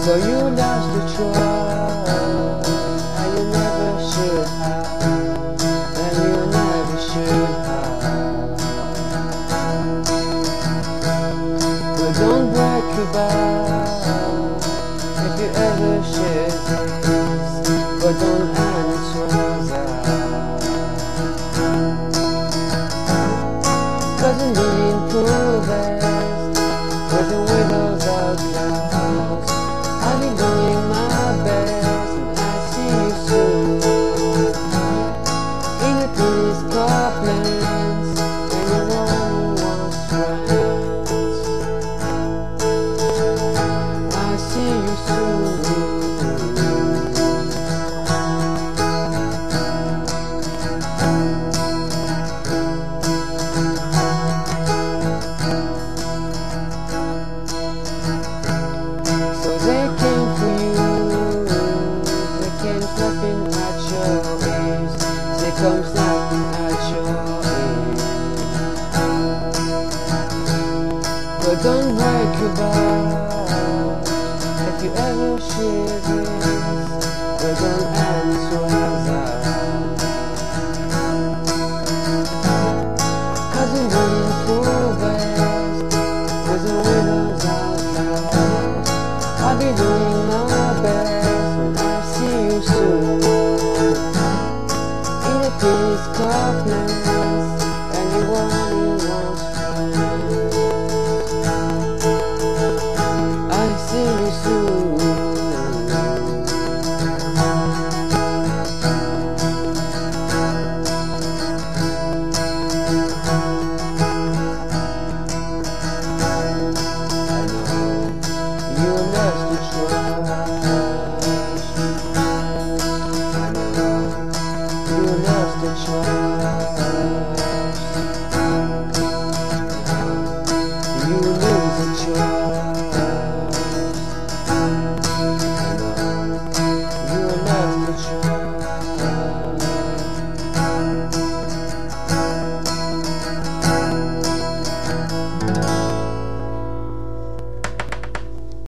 So you lost the trust, and you never should have, and you never should have. But don't break your back if you ever should this, but don't answer that. 'Cause I'm being progress, working with those outlaws. I've been doing my best, and I see you soon. In your telescope-lens, and you're one who wants friends. I see you soon. They came for you, they came snapping at your ears, they come snapping at your ears. But don't break your back if you ever share this, but don't answer that. 'Cause I'm doing progress, with the winners out loud. I'll be doing my best, and I'll see you soon. In a telescope.